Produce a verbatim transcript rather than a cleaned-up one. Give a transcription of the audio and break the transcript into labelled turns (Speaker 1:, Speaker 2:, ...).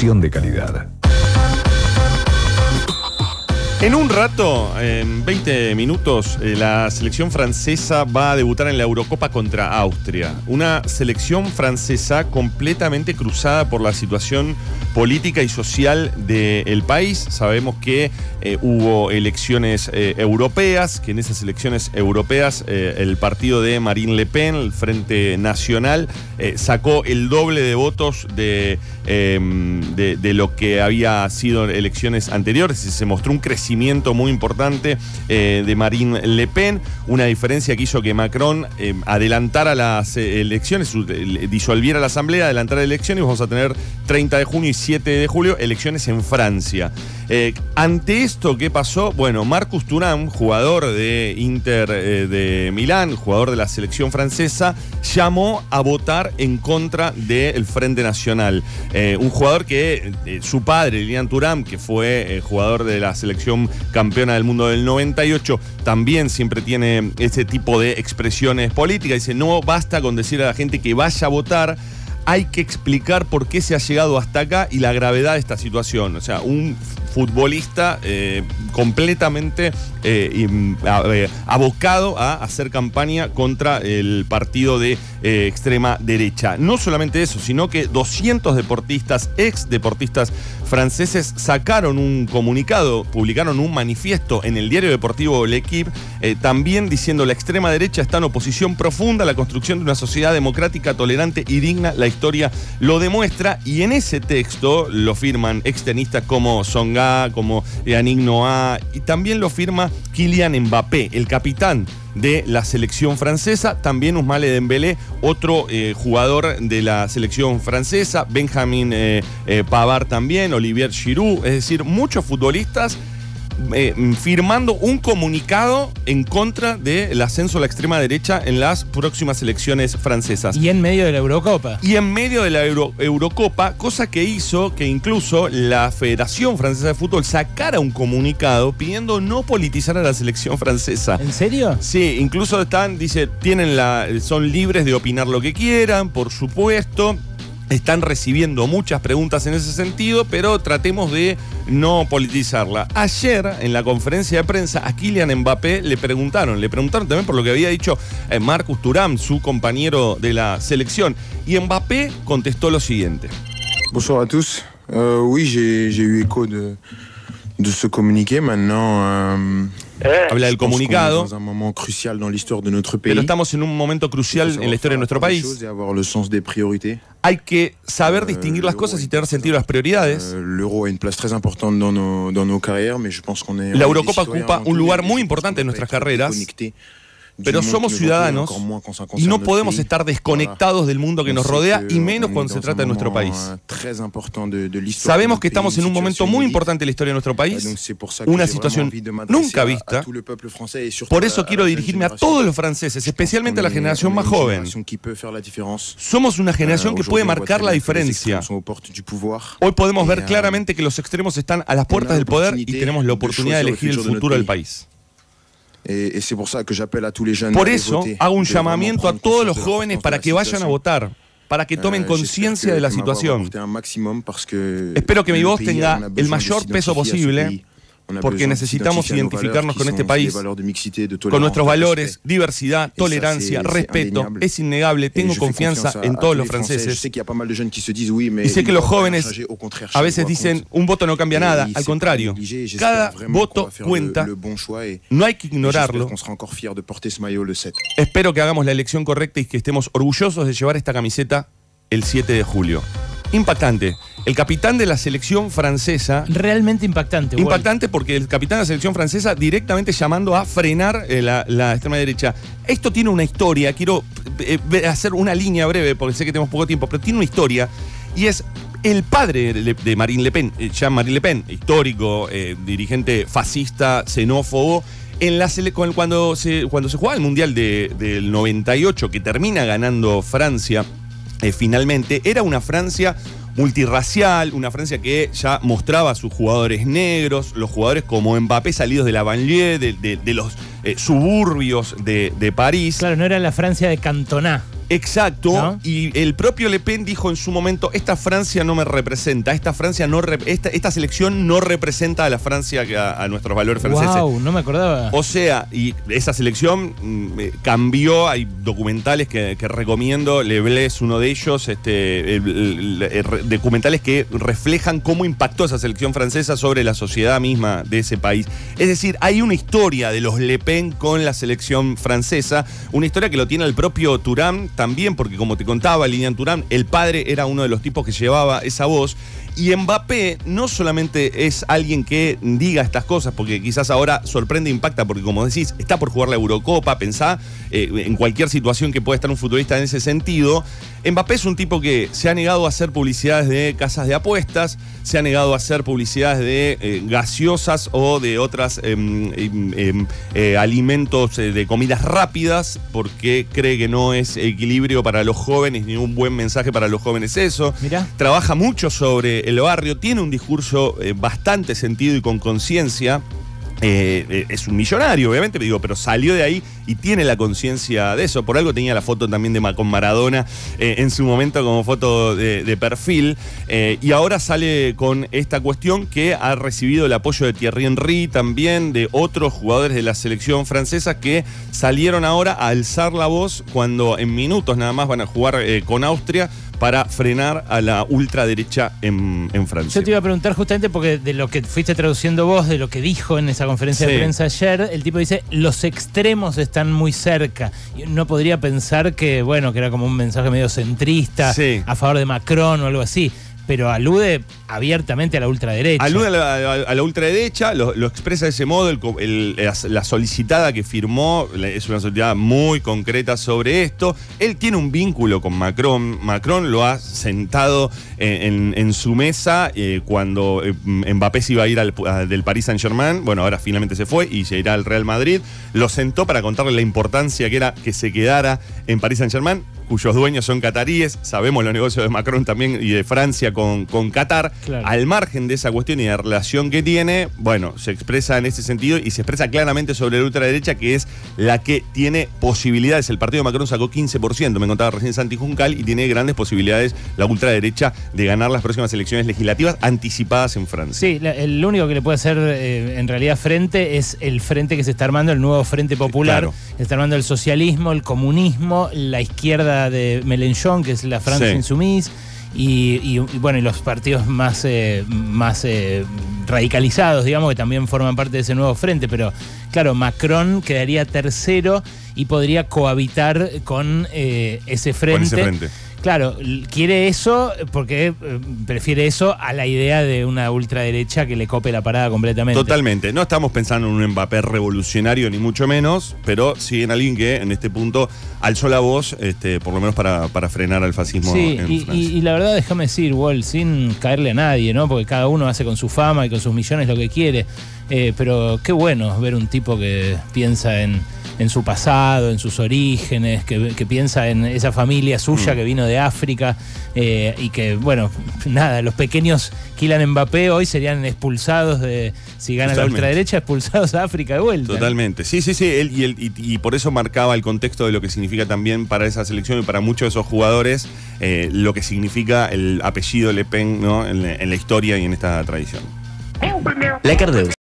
Speaker 1: Información de calidad.
Speaker 2: En un rato, en veinte minutos, eh, la selección francesa va a debutar en la Eurocopa contra Austria. Una selección francesa completamente cruzada por la situación política y social del país. Sabemos que eh, hubo elecciones eh, europeas, que en esas elecciones europeas eh, el partido de Marine Le Pen, el Frente Nacional, eh, sacó el doble de votos de, eh, de, de lo que había sido elecciones anteriores y se mostró un crecimiento muy importante eh, de Marine Le Pen, una diferencia que hizo que Macron eh, adelantara las eh, elecciones, eh, disolviera la asamblea, adelantara las elecciones, y vamos a tener treinta de junio y siete de julio elecciones en Francia. Eh, ante esto, ¿qué pasó? Bueno, Marcus Thuram, jugador de Inter eh, de Milán, jugador de la selección francesa, llamó a votar en contra del Frente Nacional. Eh, un jugador que eh, su padre, Lilian Thuram, que fue eh, jugador de la selección campeona del mundo del noventa y ocho, también siempre tiene ese tipo de expresiones políticas. Dice, no basta con decir a la gente que vaya a votar, hay que explicar por qué se ha llegado hasta acá y la gravedad de esta situación. O sea, un futbolista eh, completamente eh, eh, abocado a hacer campaña contra el partido de eh, extrema derecha. No solamente eso, sino que doscientos deportistas, ex deportistas franceses, sacaron un comunicado, publicaron un manifiesto en el diario deportivo L'Équipe, eh, también diciendo: la extrema derecha está en oposición profunda a la construcción de una sociedad democrática, tolerante y digna. La historia lo demuestra. Y en ese texto lo firman extenistas como Songa, como Yannick Noah, y también lo firma Kylian Mbappé, el capitán de la selección francesa, también Ousmane Dembélé, otro eh, jugador de la selección francesa, Benjamin eh, eh, Pavard también, Olivier Giroud, es decir, muchos futbolistas eh, firmando un comunicado en contra del ascenso a la extrema derecha en las próximas elecciones francesas.
Speaker 3: Y en medio de la Eurocopa.
Speaker 2: Y en medio de la Euro, Eurocopa, cosa que hizo que incluso la Federación Francesa de Fútbol sacara un comunicado pidiendo no politizar a la selección francesa.
Speaker 3: ¿En serio?
Speaker 2: Sí, incluso están, dice, tienen la, son libres de opinar lo que quieran, por supuesto. Están recibiendo muchas preguntas en ese sentido, pero tratemos de no politizarla. Ayer, en la conferencia de prensa, a Kylian Mbappé le preguntaron, le preguntaron también por lo que había dicho eh, Marcus Thuram, su compañero de la selección, y Mbappé contestó lo siguiente.
Speaker 4: Bonsoir a tous. Euh, oui, j'ai eu écho de, de ce communiqué. Maintenant, euh,
Speaker 2: habla del comunicado, pero estamos en un momento crucial en la historia de nuestro país. Hay que saber distinguir las cosas y tener sentido de las prioridades. La Eurocopa ocupa un lugar muy importante en nuestras carreras, pero somos ciudadanos y no podemos estar desconectados del mundo que nos rodea, y menos cuando se trata de nuestro país. Sabemos que estamos en un momento muy importante de la historia de nuestro país, una situación nunca vista. Por eso quiero dirigirme a todos los franceses, especialmente a la generación más joven. Somos una generación que puede marcar la diferencia. Hoy podemos ver claramente que los extremos están a las puertas del poder y tenemos la oportunidad de elegir el futuro del país. Por eso hago un llamamiento a todos los jóvenes para que vayan a votar, para que tomen conciencia de la situación. Espero que mi voz tenga el mayor peso posible, porque necesitamos identificarnos con este país, con nuestros valores, diversidad, tolerancia, respeto. Es innegable, tengo confianza en todos los franceses. Y sé que los jóvenes a veces dicen, un voto no cambia nada. Al contrario, cada voto cuenta, no hay que ignorarlo. Espero que hagamos la elección correcta y que estemos orgullosos de llevar esta camiseta el siete de julio. Impactante. El capitán de la selección francesa...
Speaker 3: Realmente impactante.
Speaker 2: Impactante porque el capitán de la selección francesa directamente llamando a frenar eh, la, la extrema derecha. Esto tiene una historia, quiero eh, hacer una línea breve porque sé que tenemos poco tiempo, pero tiene una historia, y es el padre de, de Marine Le Pen, Jean-Marie Le Pen, histórico, eh, dirigente fascista, xenófobo. En la sele cuando, se, cuando se jugaba el Mundial de, del noventa y ocho, que termina ganando Francia, Eh, finalmente, era una Francia multirracial, una Francia que ya mostraba a sus jugadores negros, los jugadores como Mbappé salidos de la banlieue, de, de, de los eh, suburbios de, de París.
Speaker 3: Claro, no era la Francia de Cantona.
Speaker 2: Exacto,
Speaker 3: ¿no?
Speaker 2: Y el propio Le Pen dijo en su momento, esta Francia no me representa, esta Francia no rep esta, esta selección no representa a la Francia, a, a nuestros valores franceses.
Speaker 3: Wow, no me acordaba.
Speaker 2: O sea, y esa selección mm, cambió, hay documentales que, que recomiendo, Le Blé es uno de ellos, este, el, el, el, documentales que reflejan cómo impactó esa selección francesa sobre la sociedad misma de ese país. Es decir, hay una historia de los Le Pen con la selección francesa, una historia que lo tiene el propio Thuram también, porque como te contaba Lilian Thuram, el padre era uno de los tipos que llevaba esa voz. Y Mbappé no solamente es alguien que diga estas cosas, porque quizás ahora sorprende e impacta, porque como decís, está por jugar la Eurocopa, pensá eh, en cualquier situación que pueda estar un futbolista en ese sentido. Mbappé es un tipo que se ha negado a hacer publicidades de casas de apuestas, se ha negado a hacer publicidades de eh, gaseosas o de otras eh, eh, eh, alimentos eh, de comidas rápidas, porque cree que no es equilibrio para los jóvenes ni un buen mensaje para los jóvenes eso.
Speaker 3: Mirá.
Speaker 2: Trabaja mucho sobre el barrio, tiene un discurso eh, bastante sentido y con conciencia. Eh, eh, es un millonario, obviamente, digo, pero salió de ahí y tiene la conciencia de eso. Por algo tenía la foto también de con Maradona eh, en su momento como foto de, de perfil. Eh, y ahora sale con esta cuestión que ha recibido el apoyo de Thierry Henry, también de otros jugadores de la selección francesa que salieron ahora a alzar la voz cuando en minutos nada más van a jugar eh, con Austria para frenar a la ultraderecha en, en Francia.
Speaker 3: Yo te iba a preguntar justamente porque de lo que fuiste traduciendo vos, de lo que dijo en esa conferencia
Speaker 2: Sí.
Speaker 3: de prensa ayer, el tipo dice, los extremos están muy cerca. Y uno podría pensar que, bueno, que era como un mensaje medio centrista,
Speaker 2: Sí.
Speaker 3: a favor de Macron o algo así, pero alude abiertamente a la ultraderecha.
Speaker 2: Alude a la, a, a la ultraderecha, lo, lo expresa de ese modo, el, el, la solicitada que firmó es una solicitada muy concreta sobre esto. Él tiene un vínculo con Macron, Macron lo ha sentado en, en, en su mesa eh, cuando eh, Mbappé se iba a ir al, a, del Paris Saint-Germain, bueno, ahora finalmente se fue y se irá al Real Madrid, lo sentó para contarle la importancia que era que se quedara en Paris Saint-Germain, cuyos dueños son cataríes, sabemos los negocios de Macron también y de Francia con, con Qatar.
Speaker 3: Claro.
Speaker 2: Al margen de esa cuestión y de la relación que tiene, bueno, se expresa en ese sentido y se expresa claramente sobre la ultraderecha, que es la que tiene posibilidades. El partido de Macron sacó quince por ciento, me contaba recién Santi Juncal, y tiene grandes posibilidades la ultraderecha de ganar las próximas elecciones legislativas anticipadas en Francia.
Speaker 3: Sí, la, el único que le puede hacer eh, en realidad frente es el frente que se está armando, el nuevo Frente Popular.
Speaker 2: Claro.
Speaker 3: Se está armando el socialismo, el comunismo, la izquierda de Mélenchon, que es la France
Speaker 2: Sí.
Speaker 3: Insoumise, y, y, y bueno, y los partidos más, eh, más eh, radicalizados, digamos, que también forman parte de ese nuevo frente. Pero claro, Macron quedaría tercero y podría cohabitar con eh, ese frente.
Speaker 2: Con ese frente.
Speaker 3: Claro, quiere eso porque eh, prefiere eso a la idea de una ultraderecha que le cope la parada completamente.
Speaker 2: Totalmente. No estamos pensando en un Mbappé revolucionario, ni mucho menos, pero sí en alguien que en este punto alzó la voz, este, por lo menos para, para frenar al fascismo
Speaker 3: Sí,
Speaker 2: en
Speaker 3: y,
Speaker 2: Francia.
Speaker 3: y, y la verdad, déjame decir, Wall, sin caerle a nadie, ¿no? Porque cada uno hace con su fama y con sus millones lo que quiere. Eh, pero qué bueno ver un tipo que piensa en, en su pasado, en sus orígenes, que, que piensa en esa familia suya
Speaker 2: Mm.
Speaker 3: que vino de África eh, y que, bueno, nada, los pequeños Kylian Mbappé hoy serían expulsados de, si gana
Speaker 2: Totalmente.
Speaker 3: la ultraderecha, expulsados a África de vuelta.
Speaker 2: Totalmente. Sí, sí, sí. Él, y, él, y, y por eso marcaba el contexto de lo que significa también para esa selección y para muchos de esos jugadores eh, lo que significa el apellido Le Pen, ¿no? en, en la historia y en esta tradición.
Speaker 1: La Cardeus.